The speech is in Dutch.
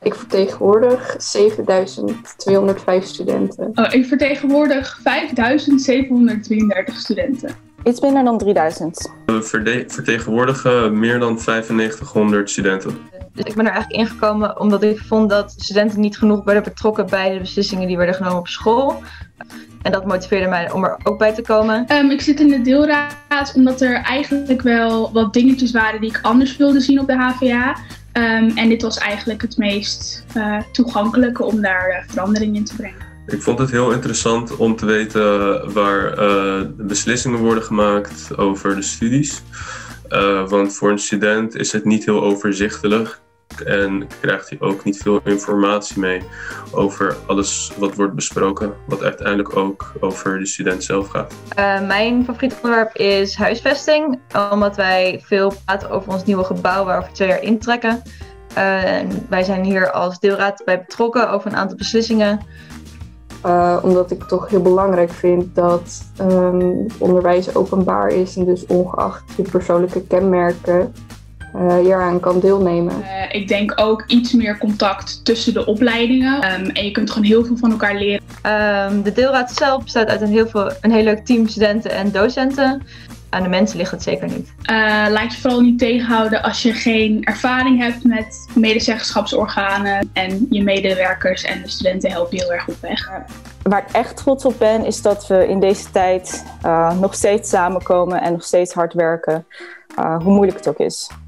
Ik vertegenwoordig 7205 studenten. Ik vertegenwoordig 5733 studenten. Iets minder dan 3000. We vertegenwoordigen meer dan 9500 studenten. Dus ik ben er eigenlijk ingekomen omdat ik vond dat studenten niet genoeg werden betrokken bij de beslissingen die werden genomen op school. En dat motiveerde mij om er ook bij te komen. Ik zit in de deelraad omdat er eigenlijk wel wat dingetjes waren die ik anders wilde zien op de HVA. En dit was eigenlijk het meest toegankelijke om daar verandering in te brengen. Ik vond het heel interessant om te weten waar de beslissingen worden gemaakt over de studies. Want voor een student is het niet heel overzichtelijk en krijgt hij ook niet veel informatie mee over alles wat wordt besproken, wat uiteindelijk ook over de student zelf gaat. Mijn favoriete onderwerp is huisvesting, omdat wij veel praten over ons nieuwe gebouw waar we over 2 jaar intrekken. Wij zijn hier als deelraad bij betrokken over een aantal beslissingen. Omdat ik toch heel belangrijk vind dat het onderwijs openbaar is en dus ongeacht je persoonlijke kenmerken hieraan kan deelnemen. Ik denk ook iets meer contact tussen de opleidingen en je kunt gewoon heel veel van elkaar leren. De deelraad zelf bestaat uit een heel leuk team studenten en docenten. Aan de mensen ligt het zeker niet. Laat je vooral niet tegenhouden als je geen ervaring hebt met medezeggenschapsorganen en je medewerkers en de studenten helpen je heel erg op weg. Waar ik echt trots op ben is dat we in deze tijd nog steeds samenkomen en nog steeds hard werken, hoe moeilijk het ook is.